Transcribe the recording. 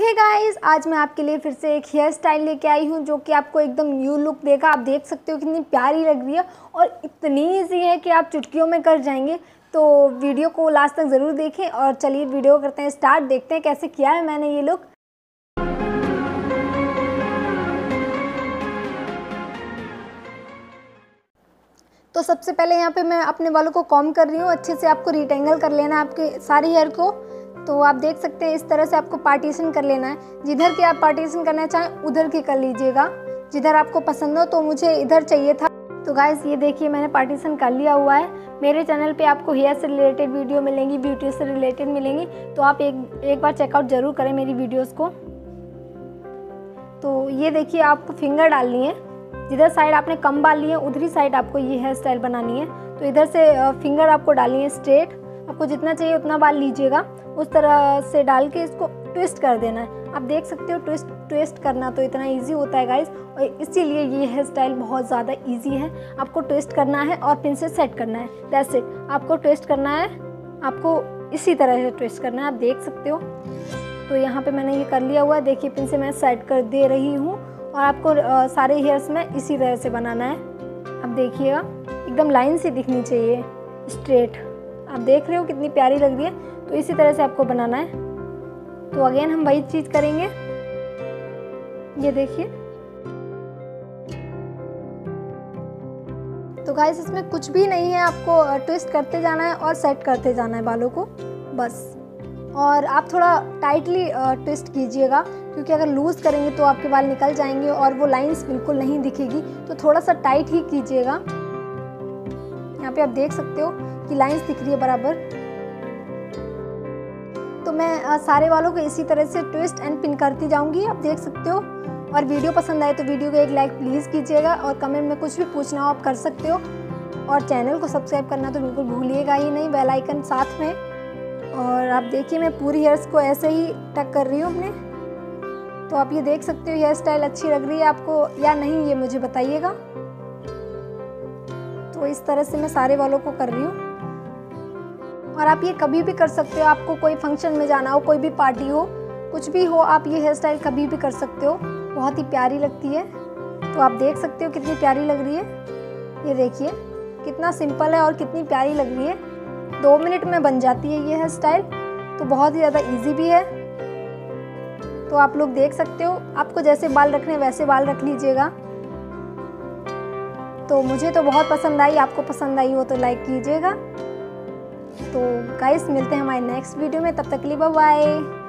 Hey guys, आज मैं आपके लिए फिर से एक हेयर स्टाइल लेके आई हूँ जो कि आपको एकदम न्यू लुक देगा। आप देख सकते हो कितनी प्यारी लग रही है और इतनी ईजी है कि आप चुटकियों में कर जाएंगे। तो वीडियो को लास्ट तक ज़रूर देखें और चलिए वीडियो करते हैं स्टार्ट। देखते हैं कैसे किया है मैंने ये लुक। तो सबसे पहले यहाँ पे मैं अपने बालों को कॉम्ब कर रही हूँ। अच्छे से आपको रिटेंगल कर लेना है आपके सारे हेयर को। तो आप देख सकते हैं इस तरह से आपको पार्टीशन कर लेना है। जिधर की आप पार्टीशन करना चाहें उधर की कर लीजिएगा, जिधर आपको पसंद हो। तो मुझे इधर चाहिए था। तो गाइस ये देखिए मैंने पार्टीशन कर लिया हुआ है। मेरे चैनल पे आपको हेयर से रिलेटेड वीडियो मिलेंगी, ब्यूटी से रिलेटेड मिलेंगी। तो आप एक बार चेकआउट ज़रूर करें मेरी वीडियोज़ को। तो ये देखिए आपको फिंगर डालनी है। जिधर साइड आपने कम बाल लिए हैं उधरी साइड आपको ये हेयर स्टाइल बनानी है। तो इधर से फिंगर आपको डालनी है स्ट्रेट। आपको जितना चाहिए उतना बाल लीजिएगा, उस तरह से डाल के इसको ट्विस्ट कर देना है। आप देख सकते हो ट्विस्ट करना तो इतना इजी होता है गाइस, और इसीलिए ये हेयर स्टाइल बहुत ज़्यादा इजी है। आपको ट्विस्ट करना है और पिन से सेट करना है, दैट्स इट। आपको ट्विस्ट करना है, आपको इसी तरह से ट्विस्ट करना है। आप देख सकते हो। तो यहाँ पे मैंने ये कर लिया हुआ है। देखिए पिन से मैं सेट कर दे रही हूँ और आपको सारे हेयर्स में इसी तरह से बनाना है। अब देखिएगा एकदम लाइन सी दिखनी चाहिए, स्ट्रेट। आप देख रहे हो कितनी प्यारी लग रही है। तो इसी तरह से आपको बनाना है। तो अगेन हम वही चीज़ करेंगे। ये देखिए। तो गाइस इसमें कुछ भी नहीं है, आपको ट्विस्ट करते जाना है और सेट करते जाना है बालों को बस। और आप थोड़ा टाइटली ट्विस्ट कीजिएगा, क्योंकि अगर लूज़ करेंगे तो आपके बाल निकल जाएंगे और वो लाइंस बिल्कुल नहीं दिखेगी। तो थोड़ा सा टाइट ही कीजिएगा। यहाँ पे आप देख सकते हो कि लाइंस दिख रही है बराबर। तो मैं सारे बालों को इसी तरह से ट्विस्ट एंड पिन करती जाऊँगी। आप देख सकते हो। और वीडियो पसंद आए तो वीडियो को एक लाइक प्लीज़ कीजिएगा, और कमेंट में कुछ भी पूछना हो आप कर सकते हो। और चैनल को सब्सक्राइब करना तो बिल्कुल भूलिएगा ही नहीं, बेल आइकन साथ में। और आप देखिए मैं पूरी हेयर्स को ऐसे ही टक कर रही हूँ अपने। तो आप ये देख सकते हो हेयर स्टाइल अच्छी लग रही है आपको या नहीं, ये मुझे बताइएगा। तो इस तरह से मैं सारे बालों को कर रही हूँ। और आप ये कभी भी कर सकते हो। आपको कोई फंक्शन में जाना हो, कोई भी पार्टी हो, कुछ भी हो, आप ये हेयर स्टाइल कभी भी कर सकते हो। बहुत ही प्यारी लगती है। तो आप देख सकते हो कितनी प्यारी लग रही है। ये देखिए कितना सिंपल है और कितनी प्यारी लग रही है। 2 मिनट में बन जाती है ये हेयर स्टाइल। तो बहुत ही ज़्यादा इजी भी है। तो आप लोग देख सकते हो, आपको जैसे बाल रखने वैसे बाल रख लीजिएगा। तो मुझे तो बहुत पसंद आई, आपको पसंद आई हो तो लाइक कीजिएगा। तो गाइस मिलते हैं हमारे नेक्स्ट वीडियो में, तब तक के लिए बाय बाय।